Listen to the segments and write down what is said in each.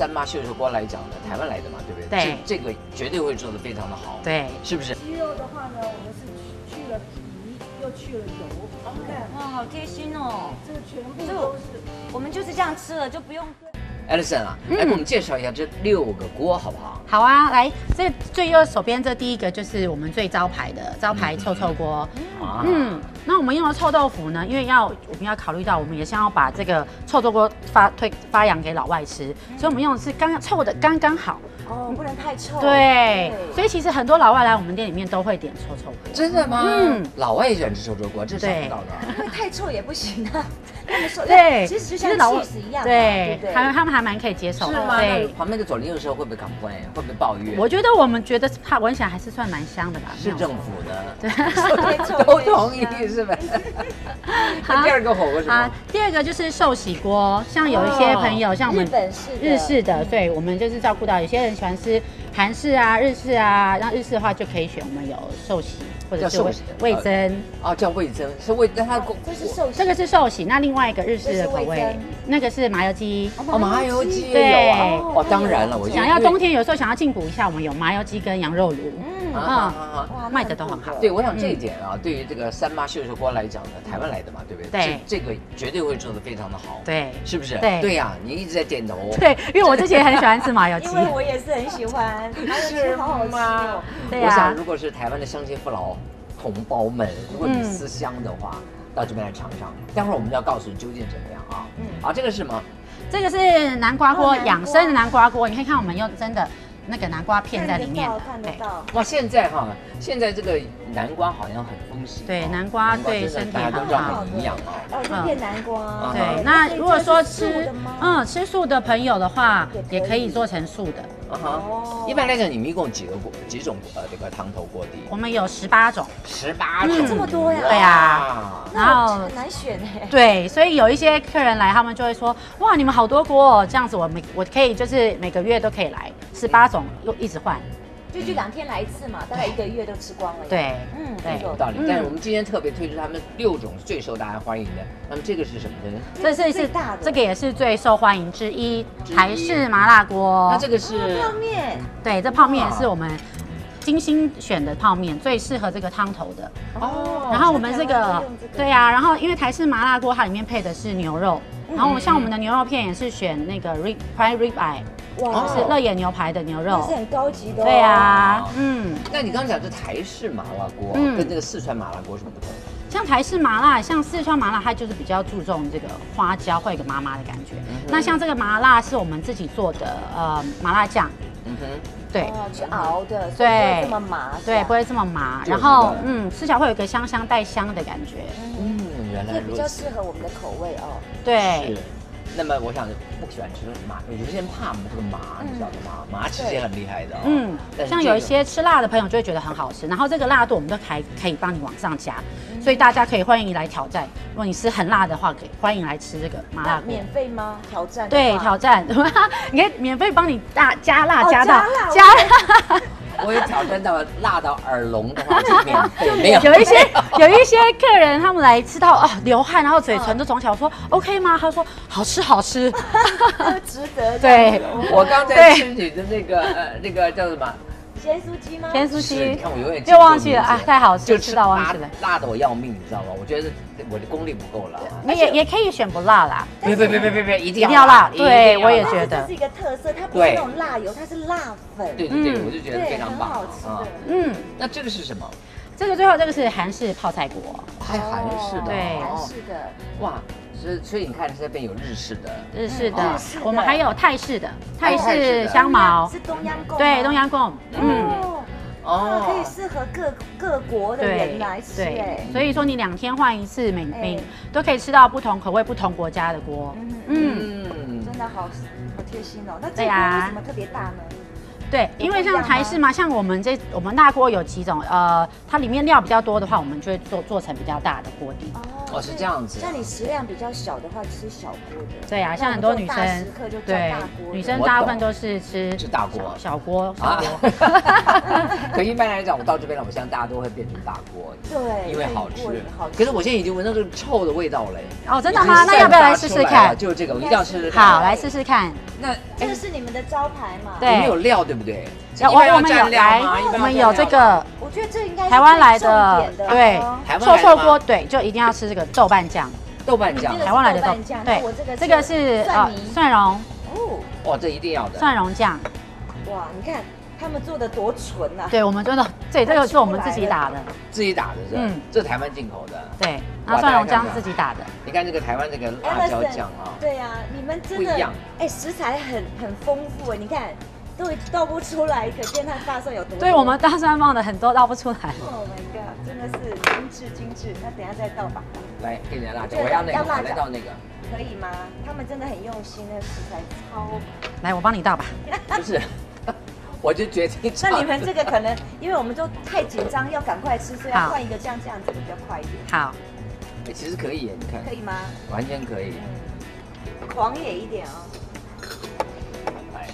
三妈秀寿锅来讲呢，台湾来的嘛，对不对？ 对， 这个绝对会做得非常的好， 对， 是不是？ 鸡肉的话呢，我们是去了皮，又去了油，你看， 哇，好贴心哦！ 这个全部都是。 我们就是这样吃了，就不用跟。 Alison 啊，来给我们介绍一下这6个锅好不好？ 好啊，来，这最右手边这第一个就是我们最招牌的招牌臭臭锅。那我们用的臭豆腐呢，因为我们要考虑到我们也想要把这个臭豆锅发扬给老外吃，所以我们用的是臭的刚刚好。 哦，不能太臭。 对，所以其实很多老外来我们店里面都会点臭臭锅。 真的吗？老外也喜欢吃臭臭锅，这是想不到的。 因为太臭也不行啊。他们说， 对， 其实就像cheese一样， 对，他们还蛮可以接受的。 是吗？对，旁边的左邻右舍会不会complain？会不会抱怨？ 我们觉得它闻起来还是算蛮香的吧。 市政府的， 对， 都同意是吧？第二个火锅是什么？ 第二个就是寿喜锅，像有一些朋友，像我们日式的，对，我们就是照顾到有些人喜欢吃韩式啊、日式啊，然后日式的话就可以选我们有寿喜。或者是味噌哦，叫味噌是味，但它这是寿喜， 这个是寿喜，那另外一个日式的口味，那个是麻油鸡哦，麻油鸡对哦，当然了，我想要冬天有时候想要进补一下，我们有麻油鸡跟羊肉炉，卖的都很好。 对，我想这一点啊，对于这个三妈秀寿锅来讲呢，台湾来的嘛，对不对？ 对， 这个绝对会做得非常的好， 对， 是不是？ 对呀，你一直在点头。 对，因为我之前很喜欢吃麻油鸡， 因为我也是很喜欢， 是吗？ 对我想如果是台湾的乡亲父老同胞们，如果你思乡的话，到这边来尝尝。待会儿我们就要告诉你究竟怎么样啊。好，这个是什么？ 这个是南瓜锅，养生的南瓜锅。你可以看我们用真的那个南瓜片在里面的。 看得到。 哇，现在这个南瓜好像很风行。 对，南瓜对身体很好， 营养哦。就变南瓜。 对，那如果说吃素的朋友的话，也可以做成素的。 一般来讲，你们一共几种这个汤头锅底？ 我们有18种 ，18种， 这么多呀？ 对呀， 然后很难选哎。 对，所以有一些客人来，他们就会说，哇，你们好多锅哦，这样子我可以就是每个月都可以来18种，又一直换。 就2天来一次嘛，大概1个月都吃光了。 对， 对，有道理。但是我们今天特别推出他们6种最受大家欢迎的。那么这个是什么呢？ 这个也是最受欢迎之一，台式麻辣锅。 那这个是泡面。 对，这泡面是我们精心选的泡面，最适合这个汤头的。然后我们这个，对呀，然后因为台式麻辣锅它里面配的是牛肉，然后像我们的牛肉片也是选那个 prime rib eye。哇，是乐眼牛排的牛肉， 是很高级的。 对呀， 那你刚刚讲这台式麻辣锅，跟这个四川麻辣锅有什么不同？ 像台式麻辣，像四川麻辣，它就是比较注重这个花椒，会有个麻麻的感觉。那像这个麻辣是我们自己做的，麻辣酱。对， 去熬的，所以不会这么麻。 对，不会这么麻。然后，吃起来会有个香带香的感觉。 原来这比较适合我们的口味哦。 对。 那么我想不喜欢吃麻，有些人怕这个麻，你知道吗？麻其实也很厉害的。 像有一些吃辣的朋友就会觉得很好吃，然后这个辣度我们都可以帮你往上加，所以大家可以欢迎你来挑战。如果你吃很辣的话，可以欢迎来吃这个麻辣锅。 免费吗？挑战？ 对，挑战，你可以免费帮你加辣加到加辣。 我也挑战到辣到耳聋的话就免费，没有。 有一些客人他们来吃到流汗，然后嘴唇都肿起来，我说 OK 吗？他说好吃， 值得。 对， 我刚才吃你的那个叫什么？ 咸酥鸡吗？ 咸酥鸡， 你看我永远就忘记了啊，太好吃，吃到忘记了， 辣的我要命，你知道吗？我觉得我的功力不够了。 你也可以选不辣啦， 别，一定要辣。对，我也觉得这是一个特色，它不是那种辣油，它是辣粉。 对，我就觉得非常棒， 好吃。 那这个是什么？ 最后这个是韩式泡菜锅， 还韩式的， 对， 韩式的， 哇。所以你看这边有日式的， 我们还有泰式的，泰式香茅， 是东阳贡， 对，东阳贡， 可以适合各国的人来吃，对， 所以说你2天换一次，每都可以吃到不同口味、不同国家的锅， 真的好贴心哦。那这锅为什么特别大呢？ 对，因为像台式嘛，像我们大锅有几种，它里面料比较多的话，我们就会做成比较大的锅底。 哦，是这样子。 像你食量比较小的话，吃小锅的。 对啊，像很多女生， 对， 女生大部分都是吃大锅、 小锅。 可一般来讲，我到这边了，我相信大家都会变成大锅， 对， 因为好吃。可是我现在已经闻到这个臭的味道了。 哦，真的吗？那要不要来试试看？ 就是这个，我一定要试试看。 好，来试试看。 那这个是你们的招牌嘛？ 对你们有料对不对？ 我们有来，我们有这个我觉得这应该是台湾来最重的点， 对台湾来的臭臭锅，对，就一定要吃这个豆瓣酱， 豆瓣酱你这个台湾来的豆豆瓣酱， 对那我这个， 这个是蒜泥蒜蓉哦， 哇，这一定要的。 蒜蓉酱， 哇，你看他们做的多纯呐！ 对，我们真的，对，这个是我们自己打的， 自己打的是吧？ 嗯这是台湾进口的。 对，然后蒜蓉酱是自己打的， 你看这个台湾这个辣椒酱啊， 对啊，你们真的不一样哎，食材很丰富哎，你看都倒不出来，可见它大蒜有多多。 对我们大蒜放的很多倒不出来， ，Oh my god，真的是精致。那等一下再倒吧， 来给你的辣椒， 我觉得我要那个， 要辣椒来到那个， 可以吗？他们真的很用心，那个食材超。 来，我帮你倒吧， 不是，我就决定。 那你们这个可能，因为我们都太紧张，要赶快吃，所以要好换一个这样子比较快一点， 好， 其实可以耶，你看， 可以吗？ 完全可以。 狂野一点哦。 来，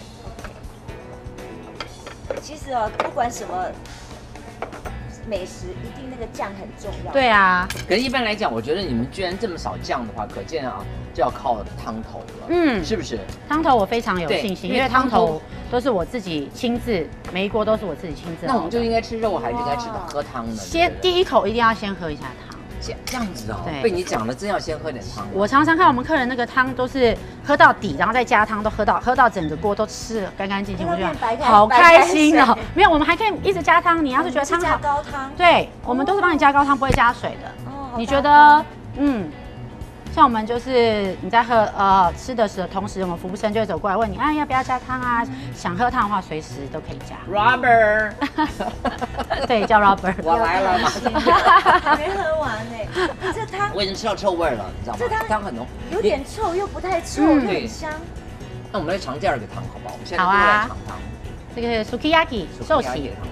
其实哦，不管什么美食，一定那个酱很重要。 对啊， 可是一般来讲，我觉得你们居然这么少酱的话，可见啊，就要靠汤头了， 嗯是不是？ 汤头我非常有信心， 对因为汤头都是我自己亲自，每一锅都是我自己亲自熬的。 那我们就应该吃肉，还是应该吃喝汤呢？ 先对第一口一定要先喝一下汤。 这样子哦， 对被你讲了，真要先喝点汤。 我常常看我们客人那个汤都是喝到底，然后再加汤，都喝到整个锅都吃了干干净净，我觉得好开心哦。没有，我们还可以一直加汤。你要是觉得汤加好， 高汤， 对，我们都是帮你加高汤，不会加水的。 哦你觉得，像我们就是你在吃的时候，同时我们服务生就会走过来问你，啊要不要加汤啊？想喝汤的话，随时都可以加。 Robert， 对，叫 Robert。 我来了嘛。 没喝完呢。这汤我已经吃到臭味了，你知道吗？ 这汤汤很浓， 有点臭，又不太臭， 嗯又很香。 那我们来尝第二个汤好不好？我们现在好啊就来尝汤， 这个是 sukiyaki 寿喜。 汤。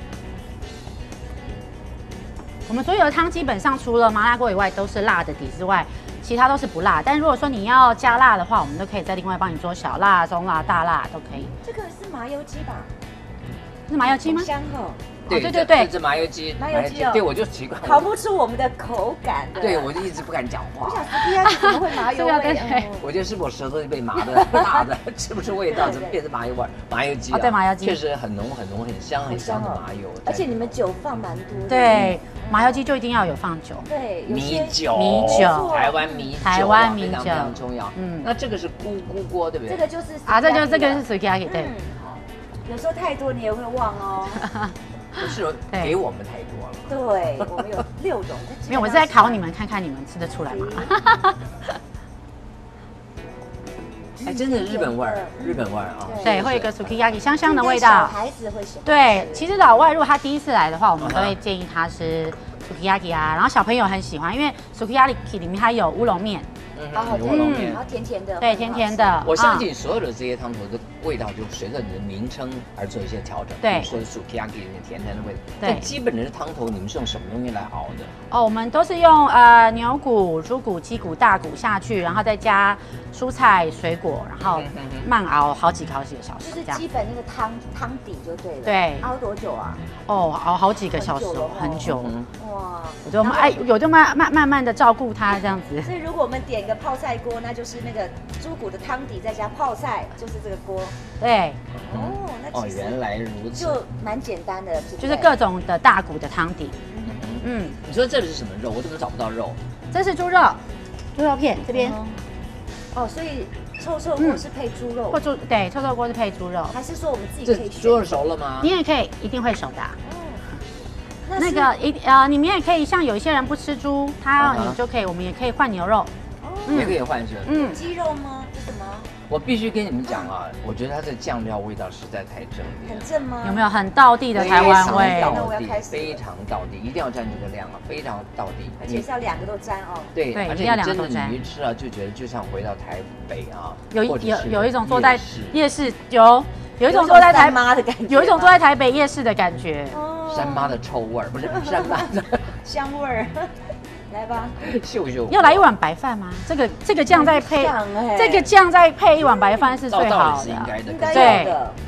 我们所有的汤基本上除了麻辣锅以外都是辣的底之外，其他都是不辣。但如果说你要加辣的话，我们都可以再另外帮你做小辣、中辣、大辣都可以。 这个是麻油鸡吧？ 是麻油鸡吗？ 香哦， 对对对对这麻油鸡， 麻油鸡哦对我就奇怪， 逃不出我们的口感的。 对我就一直不敢讲话我。想 sukiyaki 怎么会麻油这个对味？ 对我觉得是我舌头被麻的辣的，吃不出味道，怎么变成麻油味？麻油鸡啊， 对麻油鸡确实很浓很浓很香很香的麻油， 而且你们酒放蛮多的。 对，麻油鸡就一定要有放酒。 对，有米些酒， 米酒台湾米酒啊， 台湾米酒非常非常重要。 嗯那这个是菇锅，对不对？ 这个就是啊，这个 sukiyaki 是 sukiyaki 对。 有时候太多你也会忘哦。 不是给我们太多了。 对，我们有6种。 没有，我是在考你们，看看你们吃得出来吗？ 哎，真的日本味儿，日本味儿啊。 对，会有一个 sukiyaki 香香的味小道。 孩子会喜欢。 对，其实老外如果他第一次来的话，我们都会建议他吃 sukiyaki 啊，然后小朋友很喜欢，因为 sukiyaki 里面它有乌龙面， 哦， 乌龙面然后甜甜的， 对，甜甜的。 我相信所有的这些汤头的味道，就随着你的名称而做一些调整。 对比如说 sukiyaki 那甜甜的味道。 对但基本的汤头，你们是用什么东西来熬的？ 哦，我们都是用牛骨、猪骨、鸡骨、大骨下去，然后再加蔬菜、水果，然后慢熬好几个小时这样就是基。本那个汤底就对了。 对熬多久啊？ 哦，熬好几个小时很久了哦， 很久。 哇， 我觉得我们有就慢慢的照顾它这样子。 所以如果我们点一个泡菜锅，那就是那个猪骨的汤底再加泡菜，就是这个锅。 对， 哦，那其实原来如此。 就蛮简单的， 就是各种的大骨的汤底。嗯， 你说这里是什么肉？我怎么找不到肉？ 这是猪肉，猪肉片这边。 哦，所以臭臭锅是配猪肉， 对，臭臭锅是配猪肉， 还是说我们自己这可以选？ 猪肉熟了吗？ 你也可以一定会熟的。 那那个你们也可以像有一些人不吃猪，你就可以，我们也可以换牛肉， 也可以换是。 鸡肉吗？这什么？ 我必须跟你们讲啊，我觉得它的酱料味道实在太正了， 很正吗？ 有没有很道地的台湾味？ 非常道地，一定要蘸这个量啊，非常道地， 而且是要2个都沾哦。 对， 对， 而且真的你一吃啊，就觉得就像回到台北啊， 有一种坐在夜市有一种坐在台妈的感觉， 有一种坐在台北夜市的感觉。 山妈的臭味儿，不是山妈的香味儿。来吧， 秀秀。 要来一碗白饭吗？这个酱再配，这个酱再配一碗白饭是最好的。 应该的， 对，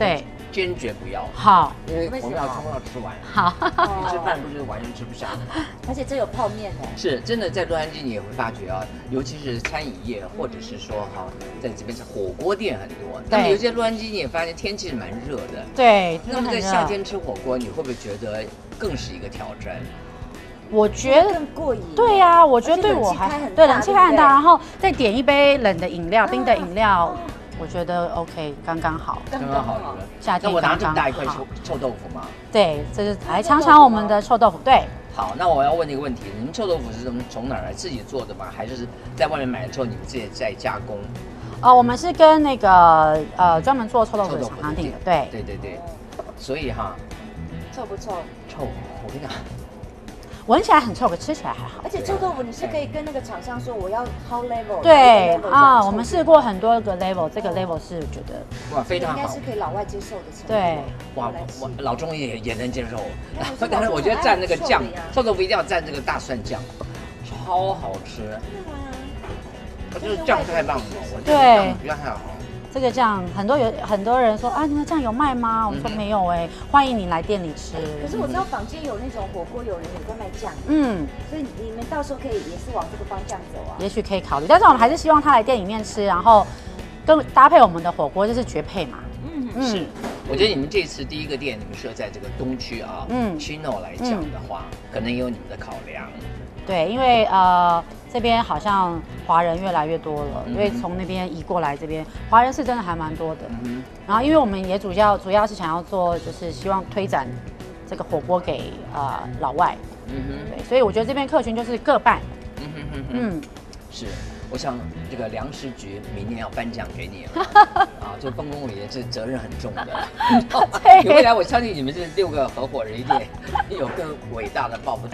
坚决不要。 好， 因为我们要通通要吃完。 好， 你吃饭不是完全吃不下吗？ 而且这有泡面呢。 是真的，在洛杉矶你也会发觉啊，尤其是餐饮业，或者是说哈，在这边是火锅店很多。那么有些洛杉矶你也发现天气蛮热的。 对， 那么在夏天吃火锅，你会不会觉得更是一个挑战？ 我觉得更过瘾。 对呀，我觉得对我还对冷气开很大，然后再点一杯冷的饮料、冰的饮料，我觉得 OK， 刚刚好， 刚刚好。 夏天那我拿这么大一块刚刚好臭豆腐吗？ 对，这是来尝尝我们的臭豆腐。对， 好，那我要问你一个问题：你们臭豆腐是从哪儿来？自己做的吗？还是在外面买了之后你们自己在加工？ 我们是跟那个专门做臭豆腐的厂商订的。对， 对。所以哈， 臭不臭？ 臭，我跟你讲。 闻起来很臭，可吃起来还好。 而且臭豆腐你是可以跟那个厂商说我要 how level。 对啊，我们试过很多个 level， 这个 level 是觉得哇非常好， 应该是可以老外接受的程度。 对， 哇，老中也能接受。但是我觉得蘸那个酱，臭豆腐一定要蘸这个大蒜酱，超好吃。我觉得酱太棒了，我觉得酱比较太好。 这个酱很多人说啊，你们酱有卖吗？我说没有哎，欢迎你来店里吃。 可是我知道坊间有那种火锅，有人也在卖酱，所以你们到时候可以也是往这个方向走啊。 也许可以考虑，但是我们还是希望他来店里面吃，然后跟搭配我们的火锅，这是绝配嘛。 是，我觉得你们这次第一个店，你们设在这个东区啊，Chino 来讲的话，可能也有你们的考量。 对，因为这边好像华人越来越多了，因为从那边移过来这边，华人是真的还蛮多的。然后因为我们也主要是想要做，就是希望推展这个火锅给老外。对，所以我觉得这边客群就是各半。 是，我想这个粮食局明年要颁奖给你了啊！这分工也是责任很重的。你未来我相信你们这6个合伙人一定有更伟大的抱负。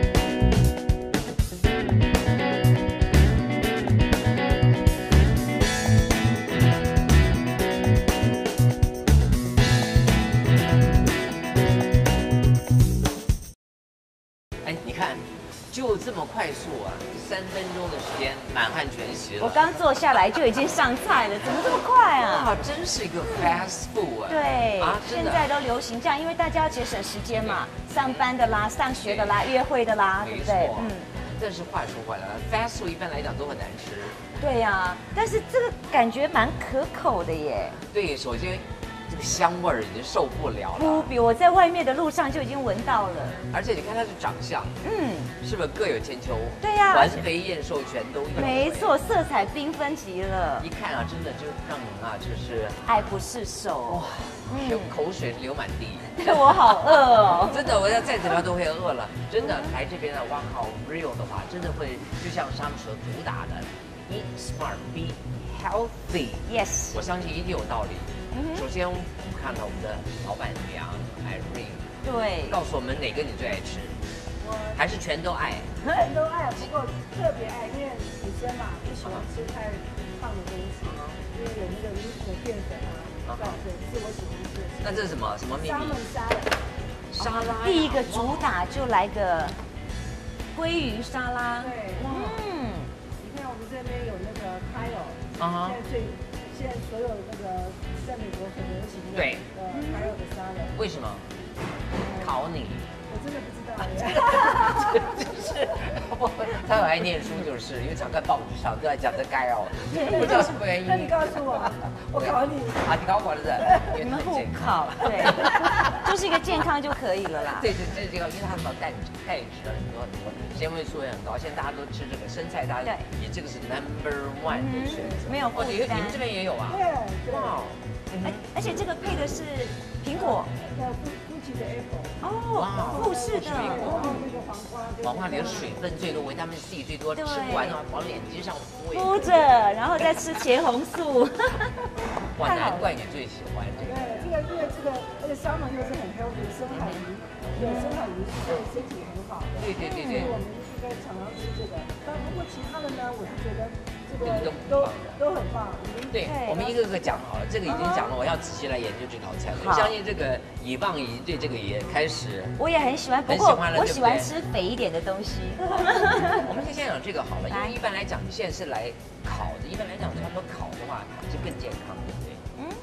就这么快速啊，3分钟的时间满汉全席了。 我刚坐下来就已经上菜了，怎么这么快啊？ 哇，真是一个 fast food 啊！ 对，现在都流行这样，因为大家要节省时间嘛，上班的啦、上学的啦、约会的啦，对不对？ 但是话说回来了 ，fast food 一般来讲都很难吃。 对呀，但是这个感觉蛮可口的耶。 对，首先这个香味儿已经受不了了。 不比我在外面的路上就已经闻到了。而且你看它的长相，是不是各有千秋？ 对呀， 环肥燕瘦全都有。 没错，色彩缤纷极了。 一看啊，真的就让人啊，就是爱不释手。 哇，口水流满地。 我好饿哦！ 真的，我要再怎么样都会饿了。真的来这边的哇靠 ，real 的话，真的会就像他们所主打的 ，eat smart, be healthy。 Yes， 我相信一定有道理。首先，我们看到我们的老板娘Irene， 对， 告诉我们哪个你最爱吃，还是全都爱？ 全都爱，不过特别爱，因为女生嘛不喜欢吃太胖的东西，因为有那个淀粉啊，对，是我喜欢吃的。 那这是什么秘密？ 沙拉。 第一个主打就来个鲑鱼沙拉。 对，你看我们这边有那个 Kyle， 现在所有那个在美国很流行的Kyle的沙拉。 为什么？考你。 我真的不知道。 就是他很爱念书，就是因为常看报纸上都在讲这该哦，不知道什么原因。 那你告诉我，我考你。 啊，你考我的， 你们互考，对，就是一个健康就可以了啦。 对，这个，因为它什么钙质很多，纤维素也很高，现在大家都吃这个生菜，大家以这个是 No.1 的选择。 没有负担。 你们这边也有啊？ 对。 哇， 而且这个配的是苹果。 的 apple 哦，富士的， 黄瓜里的水分最多，维他命 C 最多，吃不完的话往脸基上敷着，然后再吃茄红素。 哇，难怪你最喜欢这个。 对，因为这个，而且沙门又是很 healthy 的深海鱼，对，深海鱼是对身体很好的。 对。 所以我们应该常常吃这个。但不过其他的呢，我是觉得这个都很棒。 对，我们一个个讲好了，这个已经讲了，我要仔细来研究这道菜。我相信这个以棒姨对这个也开始， 我也很喜欢，不过我喜欢吃肥一点的东西。 我们先讲这个好了，因为一般来讲，你现在是来烤的，一般来讲，差不多烤的话是更健康，对不对？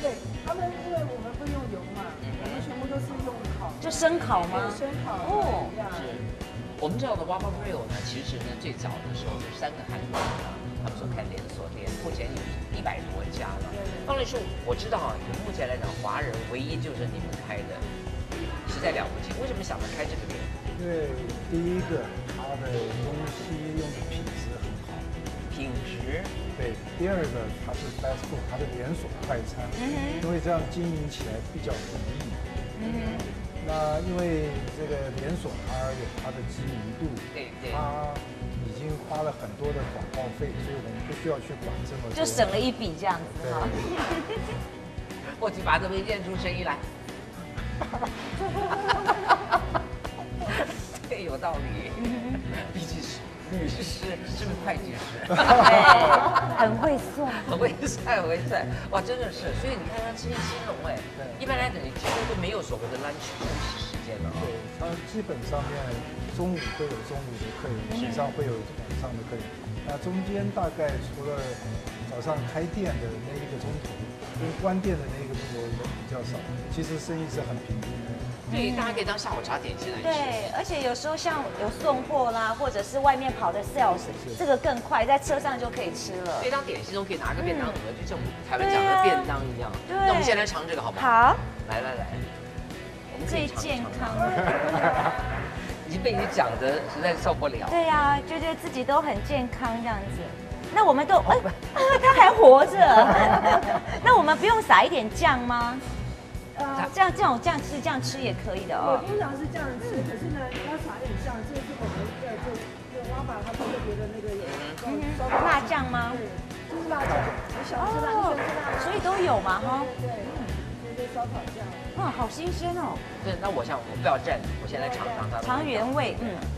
对他们，因为我们不用油嘛，我们全部都是用烤， 就生烤吗？ 生烤哦是。我们知道的 Wawa Grill 呢，其实呢最早的时候是3个韩国人啊，他们所开连锁店，目前有100多家了。方律师，我知道啊，目前来讲，华人唯一就是你们开的，实在了不起。为什么想着开这个店？ 因为第一个，它的东西用的品质很好， 品质。 对；第二个，它是 fast food，它的连锁快餐，因为这样经营起来比较容易。那因为这个连锁它有它的知名度， 对， 它已经花了很多的广告费，所以我们不需要去管这么多， 就省了一笔这样子哈。 我去把这边练出生意来。对，有道理。毕竟是律师，是不是会计师？ 对，很会算， 很会算，很会算。哇，真的是。所以你看他吃兴隆哎，一般来讲你几乎都没有所谓的 lunch 休息时间了。 对，它基本上面中午会有中午的客人，晚上会有晚上的客人。那中间大概除了早上开店的那1个钟头，跟关店的那1个钟头人比较少，其实生意是很平均的。 对，大家可以当下午茶点心来吃。 对，而且有时候像有送货啦，或者是外面跑的 sales， 这个更快，在车上就可以吃了。 所以当点心都可以拿个便当盒，就像我们台湾讲的便当一样。 对， 那我们先来尝这个好不好？ 好， 来，我们最健康。 已经被你讲的实在受不了。 对呀，觉得自己都很健康这样子。那我们都他还活着，那我们不用撒一点酱吗？这样吃也可以的我哦。 通常是这样吃，可是呢，要撒点酱，这是我们这挖法它特别的那个烧烤辣酱吗？ 对，就是辣酱，你喜欢吃辣，你喜欢吃辣， 所以都有嘛哈。 对，烧烤酱。 哇，好新鲜哦！ 对，那我不要蘸，我先来尝尝它的尝原味，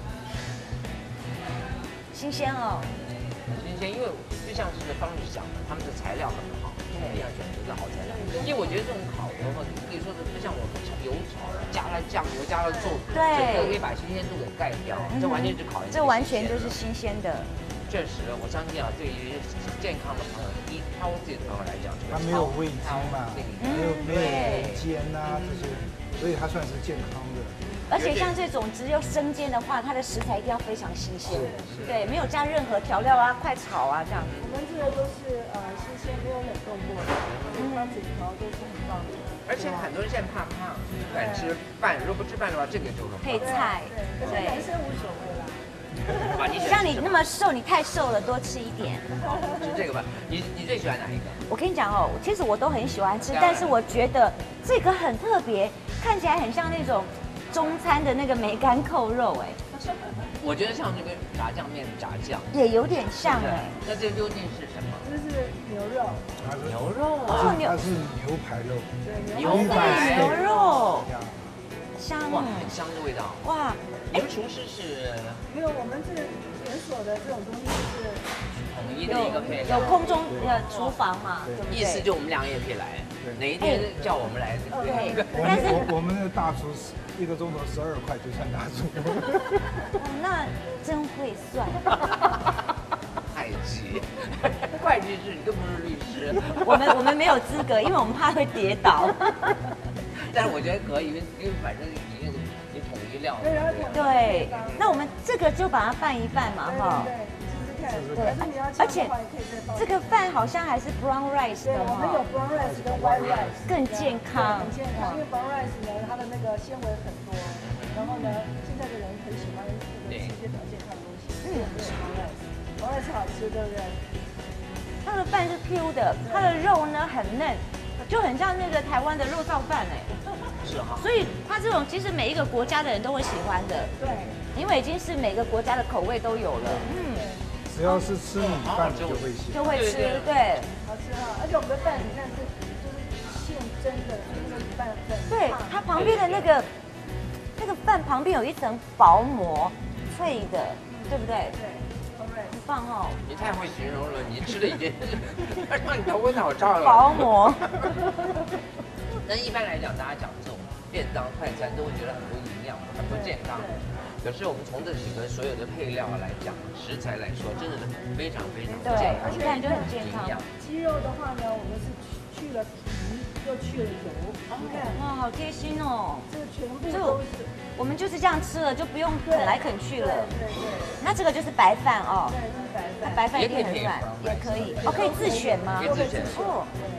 新鲜哦。 很新鲜，因为就像是方律师讲的，他们的材料很好，一定要选择的好材料。因为我觉得这种烤的话，可以说是不像我们油炒的，加了酱油，加了醋， 对， 整个可以把新鲜度给盖掉。这完全是烤， 这完全就是新鲜的。 确实，我相信啊，对于健康的朋友，以healthy的朋友来讲， 它没有味精嘛，没有煎啊这些，所以它算是健康的。 而且像这种只有生煎的话，它的食材一定要非常新鲜，对，没有加任何调料啊、快炒啊这样。 我们这个都是新鲜，没有冷冻过的，它整条都是很棒的。 而且很多人现在怕胖，不敢吃饭，如果不吃饭的话，这个就很配菜， 可是男生无所谓啦。 像你那么瘦，你太瘦了，多吃一点。 吃这个吧，你最喜欢哪一个？ 我跟你讲哦，其实我都很喜欢吃，但是我觉得这个很特别，看起来很像那种中餐的那个梅干扣肉哎。 我觉得像这个炸酱面炸酱， 也有点像哎。 那这究竟是什么？ 这是牛肉， 牛肉啊， 它是牛排肉， 牛排牛肉，香哇，很香的味道。哇，你们厨师是？ 没有，我们这连锁的这种东西是统一的一个配料， 有空中厨房嘛，对不对？ 意思就我们2个也可以来，哪一天叫我们来？ 对，但是我们的大厨1个钟头12块就算大厨。 那真会算。 会计，会计师，你都不是律师。 我们没有资格，因为我们怕会跌倒。 但是我觉得可以，因为反正你统一料。 对，那我们这个就把它拌一拌嘛，哈。 对， 而且这个饭好像还是 brown rice 的我们有 brown rice 跟 white rice， 更健康。 很健康，因为 brown rice 呢，它的那个纤维很多，然后呢，现在的人很喜欢吃一些比较健康的东西，brown rice 好吃，对不对？ 它的饭是 Q 的，它的肉呢很嫩，就很像那个台湾的肉燥饭哎。 是哈。 所以它这种其实每一个国家的人都会喜欢的。 对。 因为已经是每个国家的口味都有了。 只要是吃米饭就会喜欢。 就会吃，对。 好吃哈，而且我们的饭你看是就是现蒸的，那个饭粉。 对，它旁边的那个饭旁边有一层薄膜，脆的，对不对？ 对。 很棒哦！ 你太会形容了，你吃的已经让你头昏脑胀了。 薄膜。 但一般来讲，大家讲这种便当快餐都会觉得很多营养，很不健康。可是我们从这几个所有的配料来讲，食材来说，真的是非常非常健康， 而且就很健康。 鸡肉的话呢，我们是去了皮， 去了油。你看， 哇，好贴心哦！ 这个全部都是。 我们就是这样吃了，就不用啃来啃去了。 对。 那这个就是白饭哦。 对，是白那饭。 白饭一定很软，也可以。哦，可以自选吗？ 可以自选。 哦。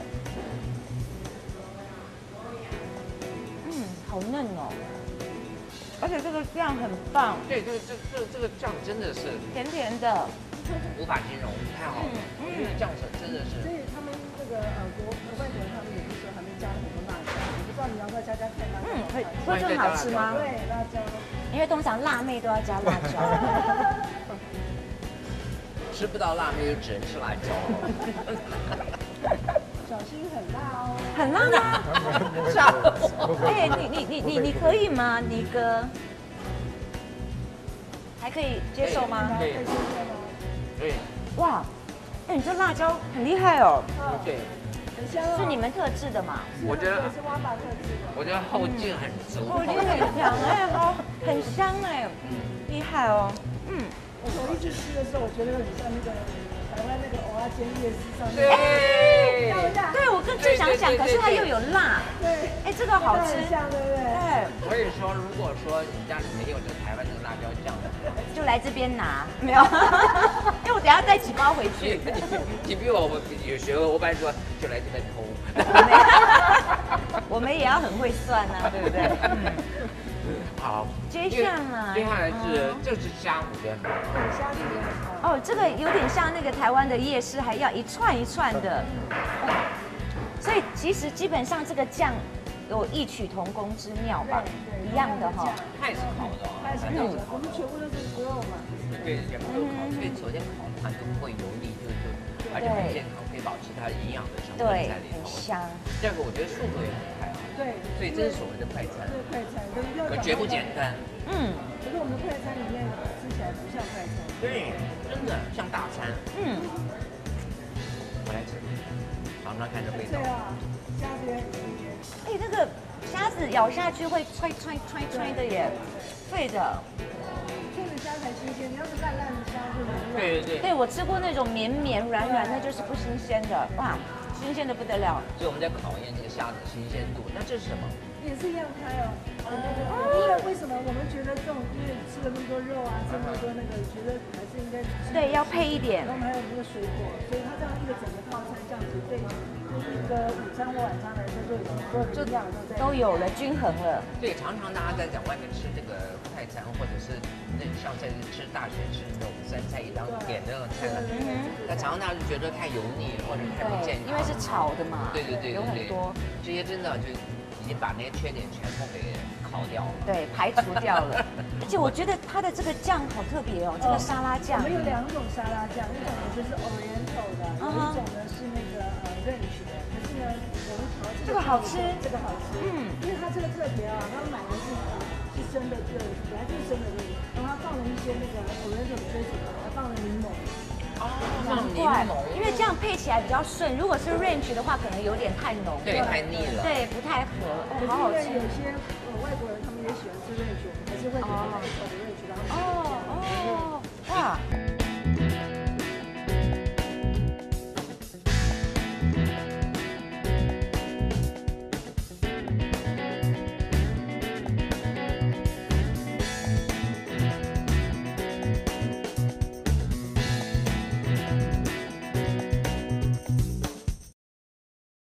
好嫩哦，而且这个酱很棒。 对，这个酱真的是甜甜的， 无法形容，太好了。这个酱真的是。 所以他们那个外国人他们有的时候还没加很多辣椒，我不知道你要不要加看辣椒。 会更好吃吗？ 对，辣椒。 因为通常辣妹都要加辣椒。 吃不到辣妹就只能吃辣椒。 小心很辣哦。 很辣吗？ 吓我！ 哎，你可以吗，尼哥？还可以接受吗？ 可以接受吗？ 对。 哇，哎，你这辣椒很厉害哦。 对。 很香哦。 是你们特制的嘛？ 我觉得是挖法特制的。 我觉得后劲很足。 后劲很强哎，好，很香哎，厉害哦。 我头一次吃的时候，我觉得很像那个台湾那个蚵仔煎夜市上面。 对。 对，我正想讲，可是它又有辣。 对。 哎，这个好吃。 很像，对不对？ 对。 我跟你说，如果说你家里没有这个台湾这个辣椒酱的， 就来这边拿，没有？因为我等下带几包回去。 你比我有学问，我本来说就来这边偷。 我们也要很会算啊，对不对？ 好， 接下来是这是虾，我觉得很棒。 虾子也很好。 哦，这个有点像那个台湾的夜市，还要一串一串的。所以其实基本上这个酱有异曲同工之妙吧，一样的哈。 派是烤的， 派是烤的，我们全部都是猪肉嘛。 对，全部都烤，所以昨天烤的话就不会油腻，而且很健康，可以保持它营养的成分在里头。 很香。 第二个，我觉得速度也很快啊。 对， 所以这是所谓的快餐。 这是快餐， 可绝不简单。 可是我们的快餐里面吃起来不像快餐。 对，真的像大餐。我来吃，尝尝看这味道。 对啊，虾子也很新鲜。 哎，那个虾子咬下去会脆的耶，脆的。 脆的虾才新鲜，你要是烂的虾就软软。 对。 对，我吃过那种绵软，那就是不新鲜的，哇，新鲜的不得了。 所以我们在考验这个虾子新鲜度。那这是什么？ 也是一样开哦。因为什么？我们觉得这种，因为吃了那么多肉啊，吃了那么多那个，觉得还是应该对，要配一点。 然后我们还有那个水果，所以它这样一个整个套餐这样子，对一个午餐或晚餐来说，就已经所有的营养都有了，均衡了。 对，常常大家在讲外面吃这个快餐，或者是那像在吃大学吃那种3菜1汤点的那种菜，那常常大家就觉得太油腻或者太不健康， 因为是炒的嘛。 对， 有很多这些真的就已经把那些缺点全部给烤掉了， 对，排除掉了。而且我觉得它的这个酱好特别哦，这个沙拉酱。 我们有2种沙拉酱，一种呢就是 Oriental 的，有一种呢是那个Ranch 的。可是呢，我们调这个好吃，这个好吃，因为它这个特别啊，他们买的是生的，本来就是生的，然后它放了一些那个 Oriental 的追什么，还放了柠檬。 难怪，因为这样配起来比较顺。如果是 ranch 的话，可能有点太浓， 对，太腻了， 对，不太合。好好吃。 有些外国人他们也喜欢吃 ranch，我们还是会给他们一口的 ranch，然后哇。